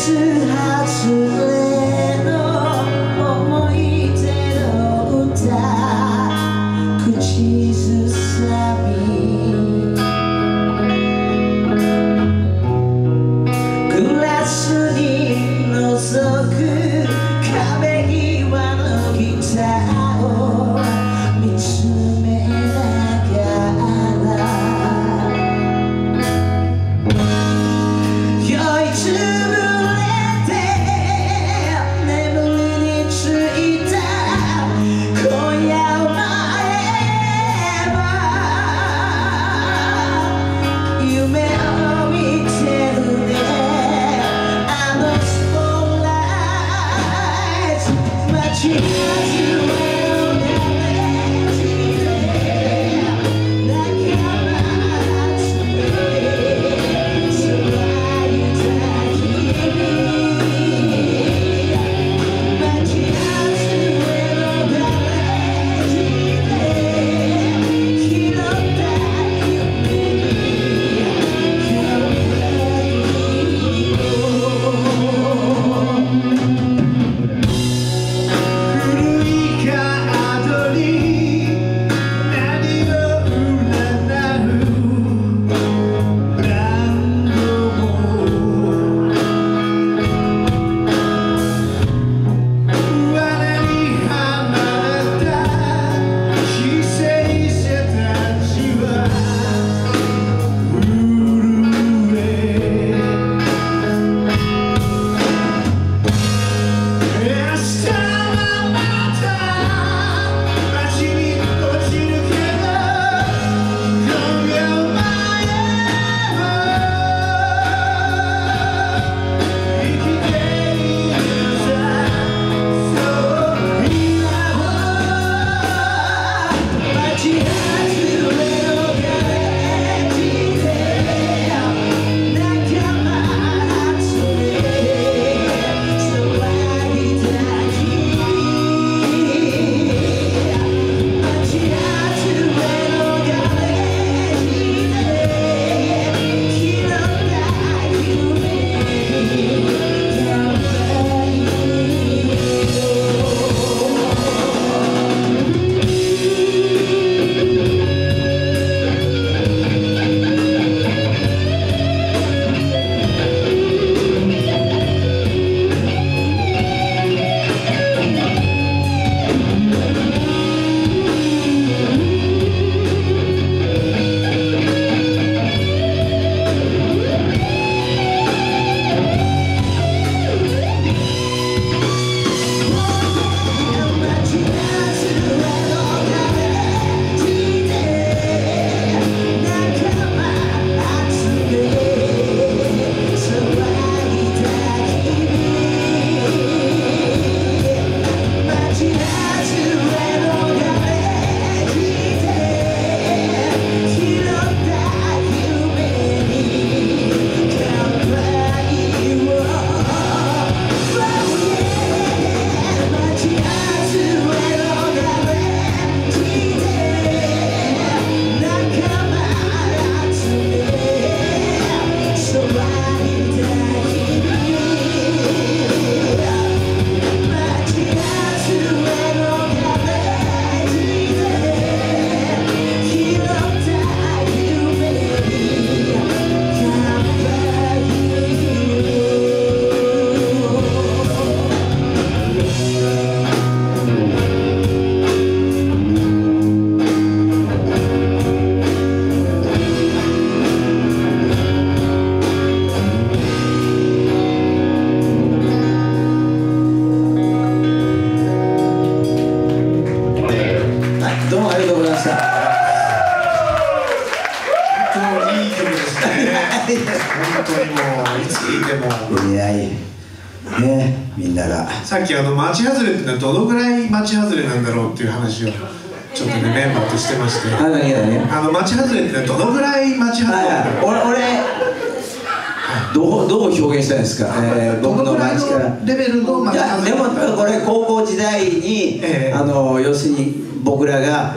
本当にもういつ聴いてもいやいね、みんながさっき町外れってのはどのぐらい町外れなんだろうっていう話をちょっとねメンバーとしてまして、町外れってのはどのぐらい町外れなんだろう。 俺どう表現したいんですか、僕の町からレベルの町外れ。 でもこれ高校時代に、要するに僕らが、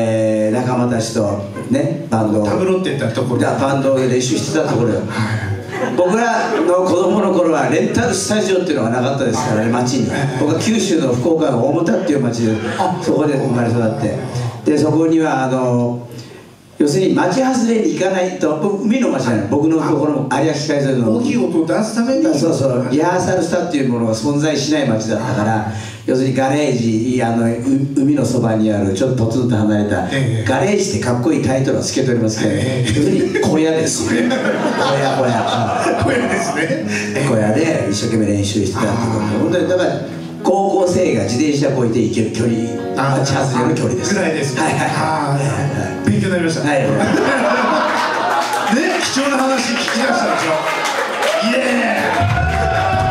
仲間たちとねバンドタブロって言ったところバンドで練習してたところよ。 僕らの子供の頃はレンタルスタジオっていうのがなかったですからね、町に。僕は九州の福岡の大牟田っていう町で、そこで生まれ育って、でそこには要するに町外れに行かないと、海の町なの、僕のところも有明海沿いの大きい音を出すために、 そうそう、リハーサルしたっていうものが存在しない町だったから、要するにガレージ、海のそばにあるちょっとポツンと離れた、ガレージってかっこいいタイトルはつけておりますけど、要するに小屋ですね。 小屋ですね。 小屋で一生懸命練習してたってことで、本当にだから高校生が自転車こいて行ける距離、町外れの距離です。 ぐらいです。 はいはいはい。 勉強になりました。 はい。ね、 貴重な話聞き出したでしょ。イエーイ。